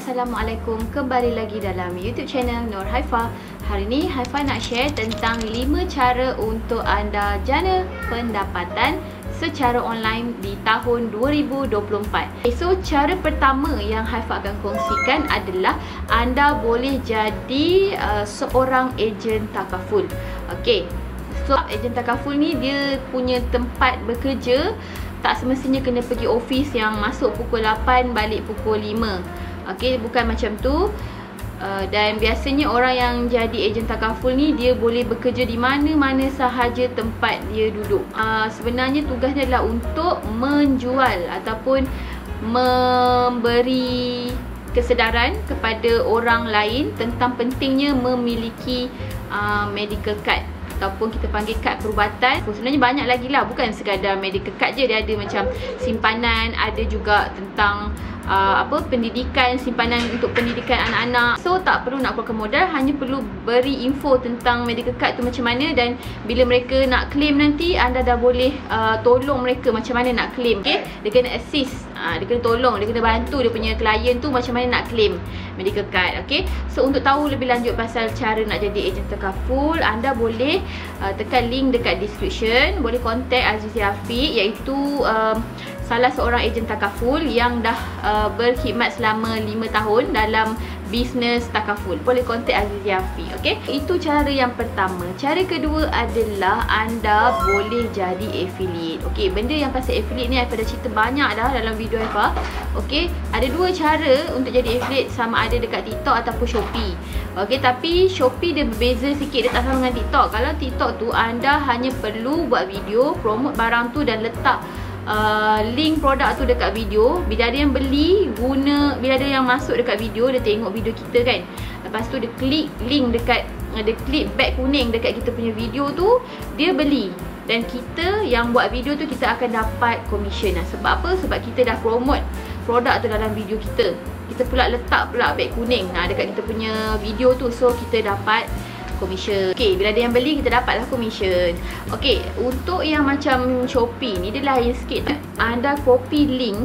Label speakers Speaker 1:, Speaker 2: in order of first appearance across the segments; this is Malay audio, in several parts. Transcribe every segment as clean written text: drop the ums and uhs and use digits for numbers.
Speaker 1: Assalamualaikum, kembali lagi dalam YouTube channel Nur Haifa. Hari ni Haifa nak share tentang 5 cara untuk anda jana pendapatan secara online di tahun 2024. So cara pertama yang Haifa akan kongsikan adalah anda boleh jadi seorang ejen takaful. Okey. So ejen takaful ni dia punya tempat bekerja tak semestinya kena pergi office yang masuk pukul 8 balik pukul 5. Okey, bukan macam tu. Dan biasanya orang yang jadi ejen takaful ni dia boleh bekerja di mana-mana sahaja tempat dia duduk. Sebenarnya tugasnya adalah untuk menjual ataupun memberi kesedaran kepada orang lain tentang pentingnya memiliki medical card ataupun kita panggil kad perubatan. Sebenarnya banyak lagi lah, bukan sekadar medical card je. Dia ada macam simpanan, ada juga tentang pendidikan, simpanan untuk pendidikan anak-anak. So tak perlu nak keluarkan modal, hanya perlu beri info tentang medical card tu macam mana, dan bila mereka nak claim nanti anda dah boleh tolong mereka macam mana nak claim. Okay? Dia kena assist, dia kena tolong, dia kena bantu dia punya klien tu macam mana nak claim medical card. Okay? So untuk tahu lebih lanjut pasal cara nak jadi ejen takaful, anda boleh tekan link dekat description. Boleh contact Azizi Afiq, iaitu salah seorang ejen takaful yang dah berkhidmat selama 5 tahun dalam bisnes takaful. Boleh contact Azizi Afiq. Okay? Itu cara yang pertama. Cara kedua adalah anda boleh jadi affiliate. Okay, benda yang pasal affiliate ni Haifa dah cerita banyak dah dalam video Haifa. Okay, ada 2 cara untuk jadi affiliate, sama ada dekat TikTok ataupun Shopee. Okay, tapi Shopee dia berbeza sikit, dia tak sama dengan TikTok. Kalau TikTok tu anda hanya perlu buat video, promote barang tu dan letak link produk tu dekat video. Bila ada yang beli, bila ada yang masuk dekat video, dia tengok video kita kan, lepas tu dia klik link dekat, dia klik back kuning dekat kita punya video tu, dia beli. Dan kita yang buat video tu, kita akan dapat commission lah. Sebab apa? Sebab kita dah promote produk tu dalam video kita. Kita pula letak pula back kuning dekat kita punya video tu. So kita dapat commission. Okay, bila ada yang beli, kita dapatlah commission. Okay, untuk yang macam Shopee ni dia lain sikit. Anda copy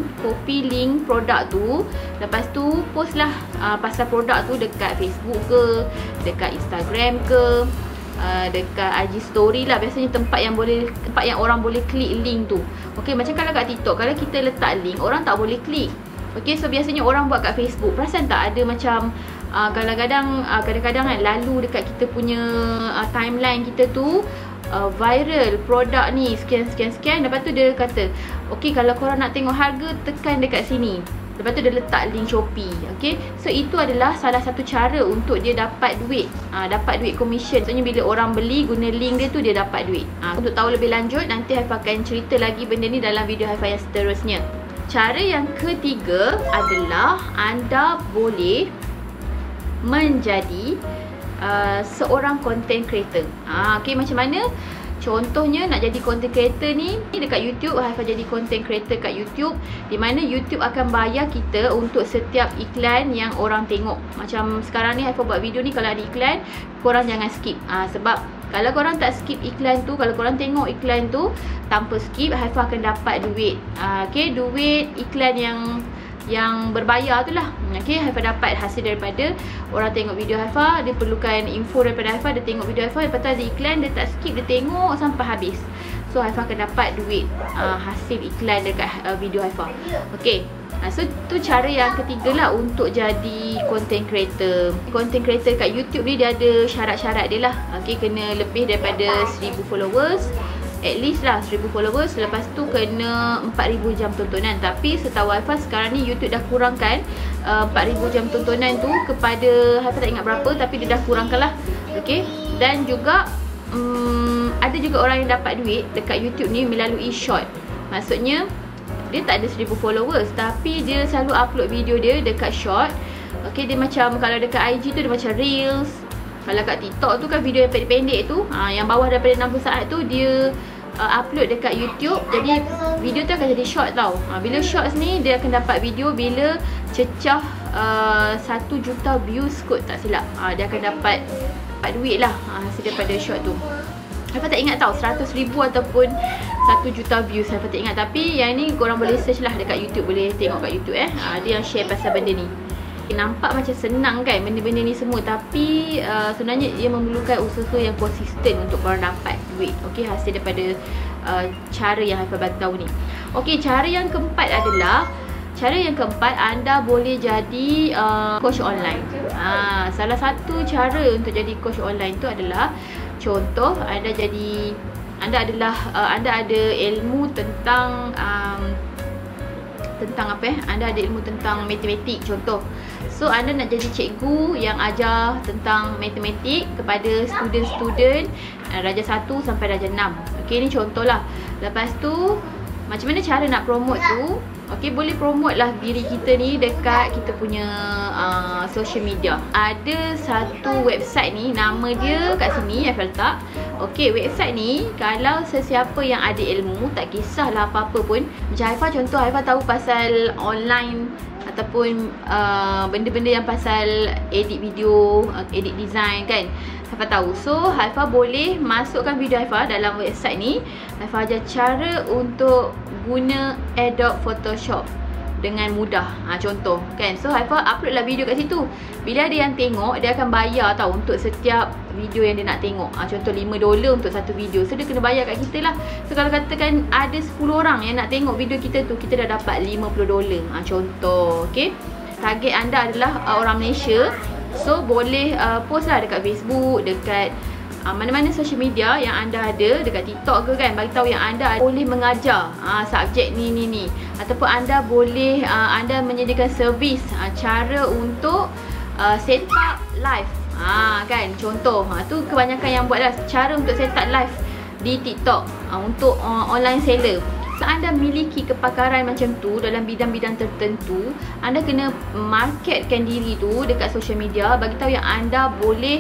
Speaker 1: link produk tu, lepas tu post lah pasal produk tu dekat Facebook ke, dekat Instagram ke, dekat IG story lah. Biasanya tempat yang orang boleh klik link tu. Okay, macam kalau kat TikTok, kalau kita letak link, orang tak boleh klik. Okay, so biasanya orang buat kat Facebook. Perasan tak ada macam kadang-kadang kan lalu dekat kita punya timeline kita tu viral produk ni sekian. Lepas tu dia kata, okey, kalau korang nak tengok harga, tekan dekat sini. Lepas tu dia letak link Shopee. Okay, so itu adalah salah satu cara untuk dia dapat duit, dapat duit commission. Maksudnya bila orang beli guna link dia tu, dia dapat duit. Untuk tahu lebih lanjut, nanti Haifa akan cerita lagi benda ni dalam video Haifa yang seterusnya. Cara yang ketiga adalah anda boleh menjadi seorang content creator. Okay, macam mana? Contohnya nak jadi content creator ni dekat YouTube. Haifa jadi content creator kat YouTube, di mana YouTube akan bayar kita untuk setiap iklan yang orang tengok. Macam sekarang ni Haifa buat video ni, kalau ada iklan, korang jangan skip. Sebab kalau korang tak skip iklan tu, kalau korang tengok iklan tu tanpa skip, Haifa akan dapat duit. Okay, duit iklan yang berbayar tu lah. Okay, Haifa dapat hasil daripada orang tengok video Haifa, dia perlukan info daripada Haifa, dia tengok video Haifa, lepas tu ada iklan, dia tak skip, dia tengok sampai habis. So Haifa akan dapat duit hasil iklan dekat video Haifa. Okay, so tu cara yang ketiga lah untuk jadi content creator. Content creator kat YouTube ni dia ada syarat-syarat dia lah. Okay, kena lebih daripada 1000 followers, at least lah 1000 followers. Lepas tu kena 4000 jam tontonan. Tapi setahu Haifa sekarang ni YouTube dah kurangkan 4000 jam tontonan tu kepada, Haifa tak ingat berapa, tapi dia dah kurangkan lah. Okay, dan juga ada juga orang yang dapat duit dekat YouTube ni melalui short. Maksudnya dia tak ada 1000 followers, tapi dia selalu upload video dia dekat short. Okay, dia macam, kalau dekat IG tu dia macam reels. Kalau kat TikTok tu kan video yang pendek-pendek tu, yang bawah daripada 60 saat tu dia upload dekat YouTube. Jadi video tu akan jadi short tau. Bila shorts ni dia akan dapat video bila cecah 1 juta views kot tak silap. Dia akan dapat duit lah hasil daripada short tu. Haifa tak ingat tau 100,000 ataupun 1 juta views, Haifa tak ingat. Tapi yang ni korang boleh search lah dekat YouTube, boleh tengok kat YouTube Dia yang share pasal benda ni. Nampak macam senang kan benda-benda ni semua, tapi sebenarnya ia memerlukan usaha yang konsisten untuk korang dapat duit. Okey, hasil daripada cara yang Haifah bagi tahu ni. Okey, cara yang keempat adalah anda boleh jadi coach online. Salah satu cara untuk jadi coach online tu adalah, contoh anda ada ilmu tentang anda ada ilmu tentang matematik contoh. So anda nak jadi cikgu yang ajar tentang matematik kepada student-student darjah 1 sampai darjah 6. Okey, ni contohlah. Lepas tu macam mana cara nak promote tu? Okey, boleh promote lah diri kita ni dekat kita punya social media. Ada satu website ni, nama dia kat sini Haifah letak. Okey, website ni kalau sesiapa yang ada ilmu, tak kisahlah apa-apa pun. Macam Haifah, contoh Haifah tahu pasal online ataupun benda-benda yang pasal edit video, edit design kan, Haifah tahu. So Haifah boleh masukkan video Haifah dalam website ni. Haifah ajar cara untuk guna Adobe Photoshop dengan mudah, contoh kan. So Haifah upload lah video kat situ. Bila ada yang tengok, dia akan bayar tau untuk setiap video yang dia nak tengok. Contoh $5 untuk satu video. So dia kena bayar kat kita lah. So kalau katakan ada 10 orang yang nak tengok video kita tu, kita dah dapat $50. Contoh, okay. Target anda adalah orang Malaysia. So boleh post lah dekat Facebook, dekat mana-mana social media yang anda ada, dekat TikTok ke kan, bagi tahu yang anda boleh mengajar subjek ni. Ataupun anda boleh anda menyediakan servis cara untuk set up live kan, contoh. Tu kebanyakan yang buat lah cara untuk set up live di TikTok untuk online seller. So anda miliki kepakaran macam tu dalam bidang-bidang tertentu, anda kena marketkan diri tu dekat social media, bagi tahu yang anda boleh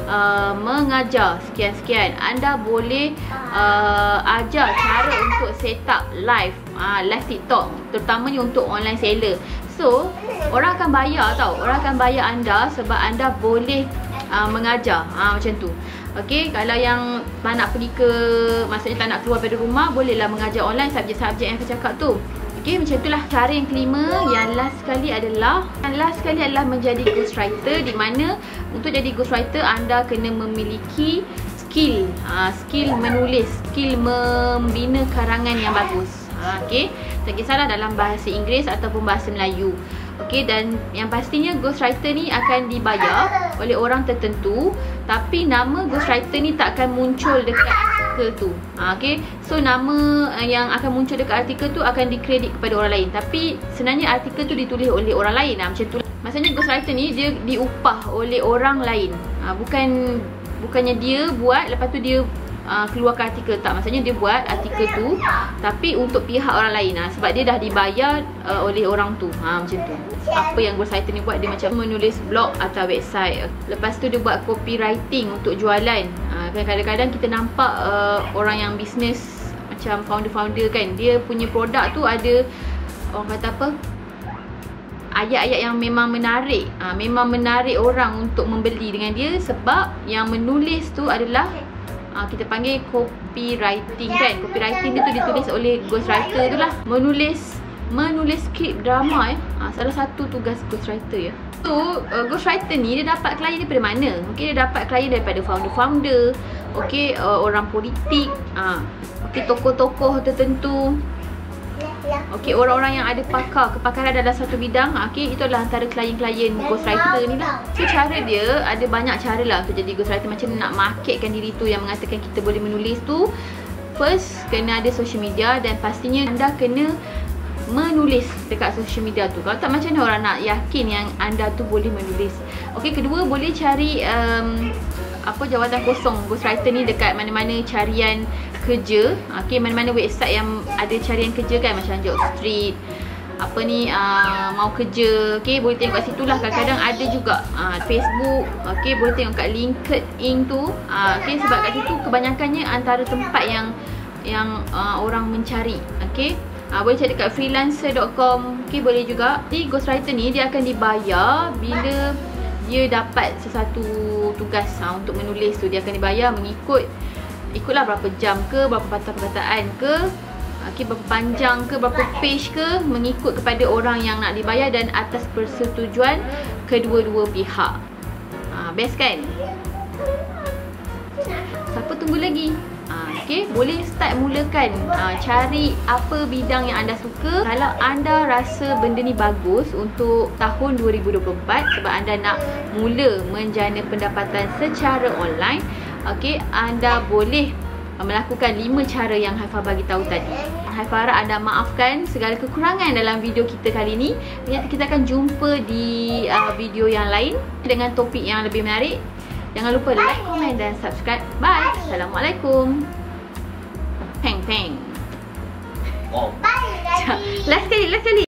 Speaker 1: mengajar sekian-sekian. Anda boleh ajar cara untuk set up live TikTok, terutamanya untuk online seller. So orang akan bayar tau, orang akan bayar anda sebab anda boleh mengajar macam tu. Okey, kalau yang tak nak pergi maksudnya tak nak keluar dari rumah, bolehlah mengajar online subjek-subjek yang saya cakap tu. Okey, macam itulah. Cara yang kelima, yang last sekali adalah menjadi ghostwriter, di mana untuk jadi ghostwriter anda kena memiliki skill menulis, skill membina karangan yang bagus. Okey, tak kisahlah dalam bahasa Inggeris ataupun bahasa Melayu. Okey, dan yang pastinya ghostwriter ni akan dibayar oleh orang tertentu, tapi nama ghostwriter ni tak akan muncul dekat artikel tu. Okey, so nama yang akan muncul dekat artikel tu akan dikredit kepada orang lain, tapi sebenarnya artikel tu ditulis oleh orang lain. Macam tu. Maksudnya ghostwriter ni dia diupah oleh orang lain. Bukannya dia buat lepas tu dia keluarkan artikel, tak. Maksudnya dia buat artikel tu tapi untuk pihak orang lain sebab dia dah dibayar oleh orang tu. Macam tu. Apa yang ghostwriter ni buat, dia macam menulis blog atau website. Lepas tu dia buat copywriting untuk jualan. Kadang-kadang kita nampak orang yang bisnes macam founder-founder kan, dia punya produk tu ada, orang kata apa, ayat-ayat yang memang menarik. Memang menarik orang untuk membeli dengan dia, sebab yang menulis tu adalah kita panggil copywriting kan. Copywriting dia tu ditulis oleh ghostwriter tu lah. Menulis skrip drama salah satu tugas ghostwriter ya. So ghostwriter ni dia dapat klien daripada mana? Okey, dia dapat klien daripada founder-founder, okey, orang politik, okey, tokoh-tokoh tertentu. Okey, orang-orang yang ada kepakaran dalam satu bidang. Okey, itu adalah antara klien-klien ghostwriter ni lah. So cara dia ada banyak cara lah untuk jadi ghostwriter. Macam nak marketkan diri tu, yang mengatakan kita boleh menulis tu, first kena ada social media, dan pastinya anda kena menulis dekat social media tu. Kalau tak, macam mana orang nak yakin yang anda tu boleh menulis? Okey, kedua, boleh cari jawatan kosong ghostwriter ni dekat mana-mana carian kerja. Okey, mana-mana website yang ada carian kerja kan, macam Jobstreet, mau kerja. Okey, boleh tengok kat situ lah. Kadang-kadang ada juga Facebook. Okey, boleh tengok kat LinkedIn tu. Okey, sebab kat situ kebanyakannya antara tempat yang orang mencari. Okey, boleh cari kat freelancer.com. Okey, boleh juga. Jadi ghostwriter ni dia akan dibayar bila dia dapat sesuatu tugas untuk menulis tu. Dia akan dibayar ikutlah berapa jam ke, berapa perkataan ke. Okey, berapa panjang ke, berapa page ke, mengikut kepada orang yang nak dibayar dan atas persetujuan kedua-dua pihak. Best kan? Siapa tunggu lagi? Okey, boleh start mulakan. Cari apa bidang yang anda suka. Kalau anda rasa benda ni bagus untuk tahun 2024 sebab anda nak mula menjana pendapatan secara online, okey, anda boleh melakukan 5 cara yang Haifah bagi tahu tadi. Haifah harap anda maafkan segala kekurangan dalam video kita kali ni. Kita akan jumpa di video yang lain dengan topik yang lebih menarik. Jangan lupa like, komen dan subscribe. Bye. Assalamualaikum. Peng peng.
Speaker 2: Oh.
Speaker 1: Last kali.